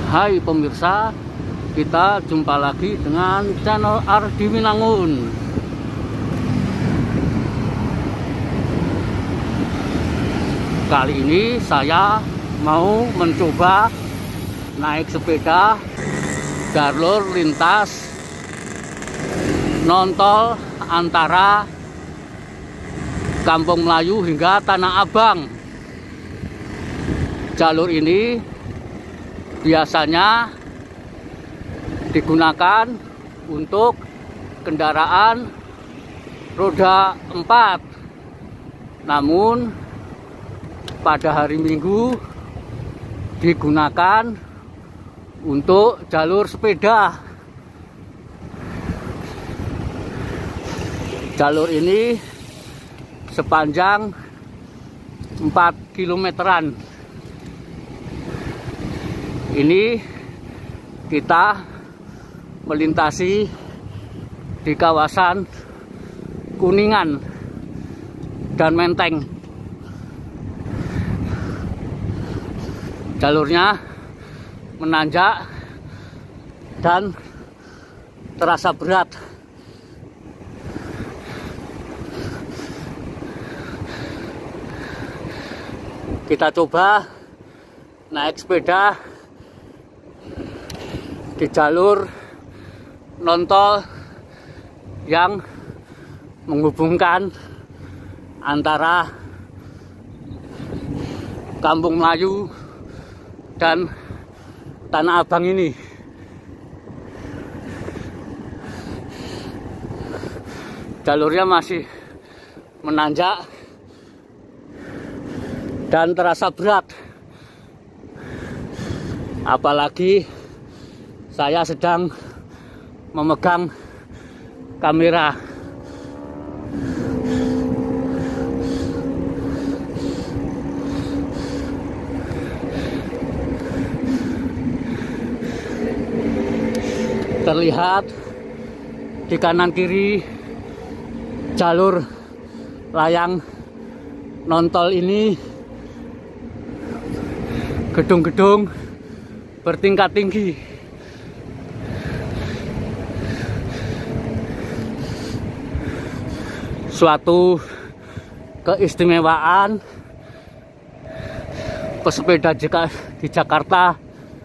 Hai pemirsa, kita jumpa lagi dengan channel Ardi Winangun. Kali ini saya mau mencoba naik sepeda jalur lintas non-tol antara Kampung Melayu hingga Tanah Abang. Jalur ini biasanya digunakan untuk kendaraan roda 4. Namun pada hari Minggu digunakan untuk jalur sepeda. Jalur ini sepanjang 4 kilometeran. Ini kita melintasi di kawasan Kuningan dan Menteng. Jalurnya menanjak dan terasa berat. Kita coba naik sepeda di jalur non-tol yang menghubungkan antara Kampung Melayu dan Tanah Abang ini. Jalurnya masih menanjak dan terasa berat, apalagi saya sedang memegang kamera. Terlihat di kanan kiri jalur layang non-tol ini gedung-gedung bertingkat tinggi. Suatu keistimewaan pesepeda di Jakarta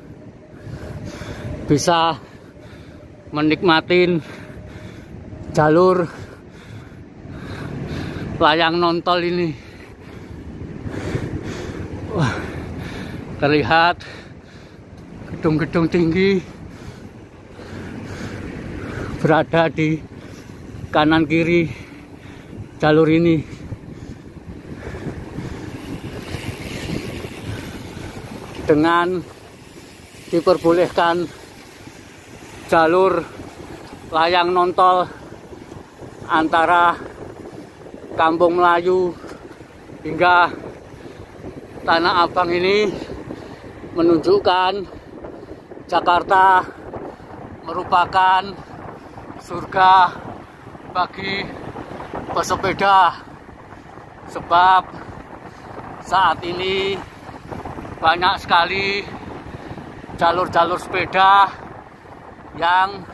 bisa menikmati jalur layang non-tol ini. Wah, terlihat gedung-gedung tinggi berada di kanan kiri jalur ini. Dengan diperbolehkan jalur layang non-tol antara Kampung Melayu hingga Tanah Abang ini menunjukkan Jakarta merupakan surga bagi pesepeda, sebab saat ini banyak sekali jalur-jalur sepeda yang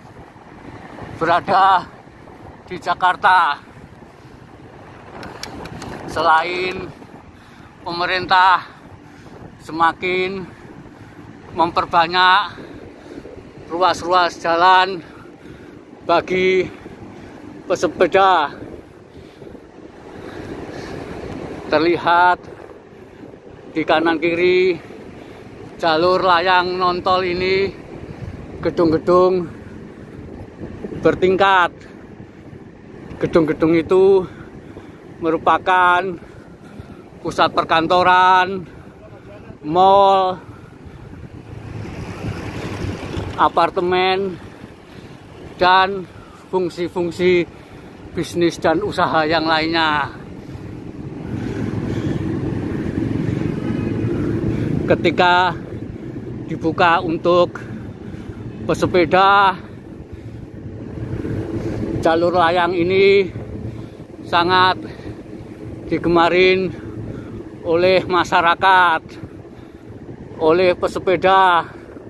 berada di Jakarta. Selain pemerintah semakin memperbanyak ruas-ruas jalan bagi pesepeda, terlihat di kanan kiri jalur layang non-tol ini gedung-gedung bertingkat. Gedung-gedung itu merupakan pusat perkantoran, mall, apartemen, dan fungsi-fungsi bisnis dan usaha yang lainnya. Ketika dibuka untuk pesepeda, jalur layang ini sangat digemarin oleh masyarakat, oleh pesepeda,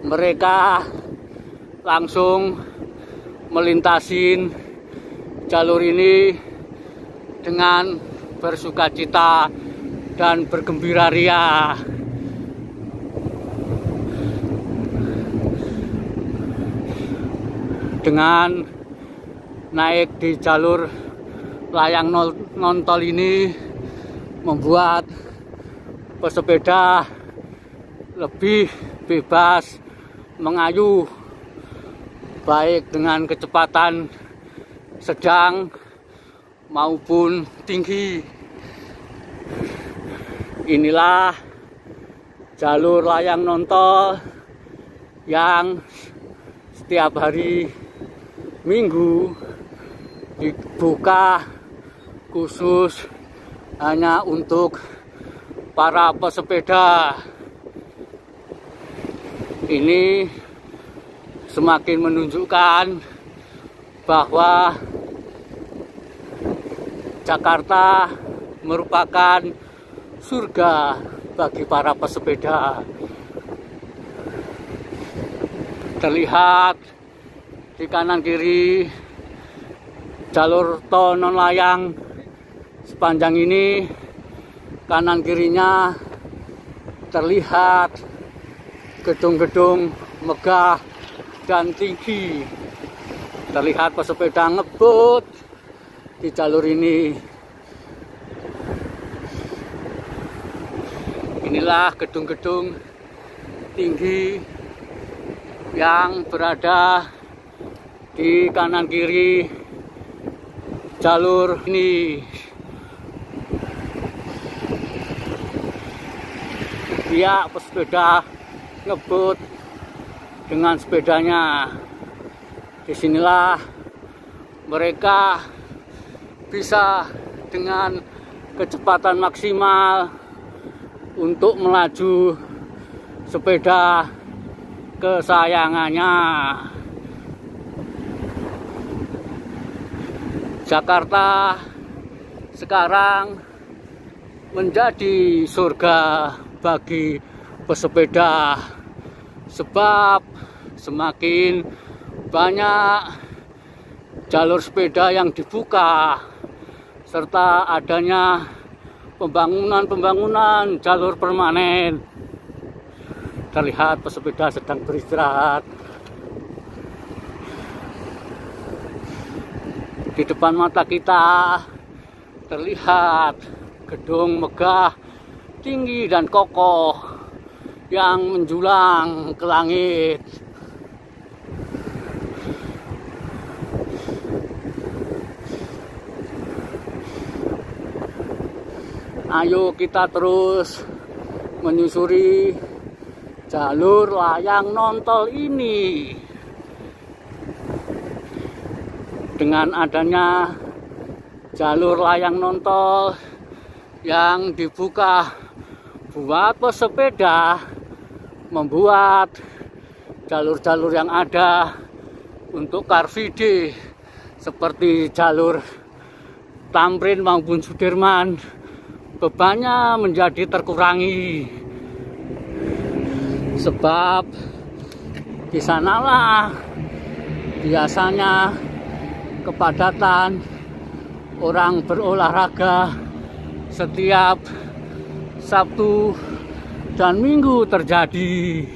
mereka langsung melintasin jalur ini dengan bersukacita dan bergembira ria. Dengan naik di jalur layang nontol ini membuat pesepeda lebih bebas mengayuh, baik dengan kecepatan sedang maupun tinggi. Inilah jalur layang nontol yang setiap hari Minggu dibuka khusus hanya untuk para pesepeda. Ini semakin menunjukkan bahwa Jakarta merupakan surga bagi para pesepeda. Terlihat di kanan kiri jalur tol non layang sepanjang ini, kanan kirinya terlihat gedung-gedung megah dan tinggi. Terlihat pesepeda ngebut di jalur ini. Inilah gedung-gedung tinggi yang berada di kanan kiri jalur ini. Pihak pesepeda ngebut dengan sepedanya. Disinilah mereka bisa dengan kecepatan maksimal untuk melaju sepeda kesayangannya. Jakarta sekarang menjadi surga bagi pesepeda, sebab semakin banyak jalur sepeda yang dibuka serta adanya pembangunan jalur permanen. Terlihat pesepeda sedang beristirahat. Di depan mata kita terlihat gedung megah, tinggi dan kokoh yang menjulang ke langit. Ayo kita terus menyusuri jalur layang nontol ini. Dengan adanya jalur layang nontol yang dibuka buat pesepeda, membuat jalur-jalur yang ada untuk Car Free Day seperti jalur Tamrin maupun Sudirman bebannya menjadi terkurangi, sebab di sanalah biasanya kepadatan orang berolahraga setiap Sabtu dan Minggu terjadi.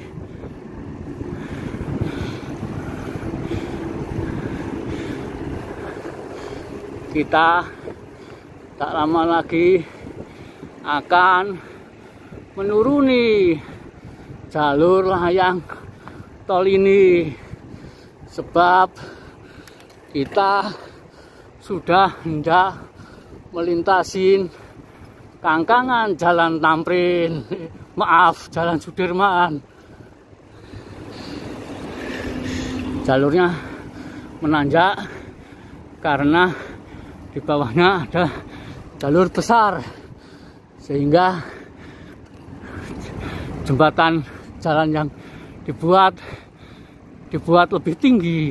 Kita tak lama lagi akan menuruni jalur layang tol ini, sebab kita sudah hendak melintasin kangkangan Jalan Tamrin, Jalan Sudirman. Jalurnya menanjak karena di bawahnya ada jalur besar, sehingga jembatan jalan yang dibuat lebih tinggi.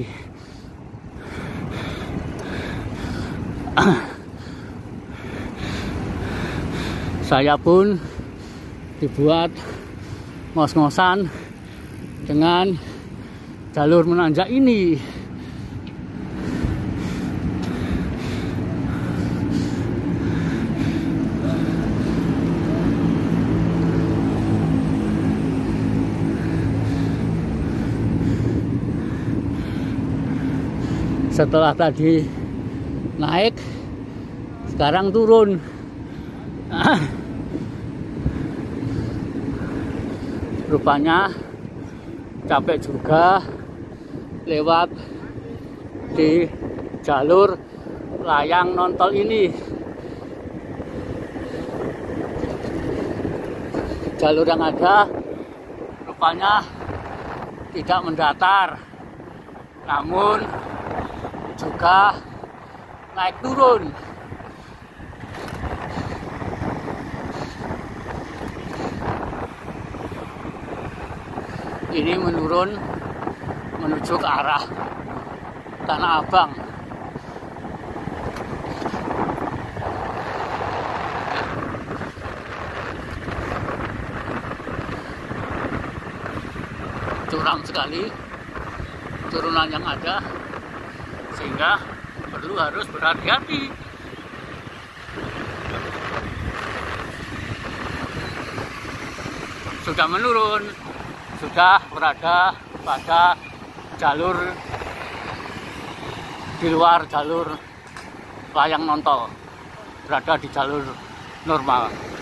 Saya pun dibuat ngos-ngosan dengan jalur menanjak ini. Setelah tadi naik, sekarang turun. Rupanya capek juga lewat di jalur layang nontol ini. Jalur yang ada rupanya tidak mendatar, namun juga naik turun. Ini menurun menuju ke arah Tanah Abang. Curam sekali turunan yang ada, sehingga perlu harus berhati-hati. Sudah menurun, sudah berada pada jalur di luar jalur layang nontol, berada di jalur normal.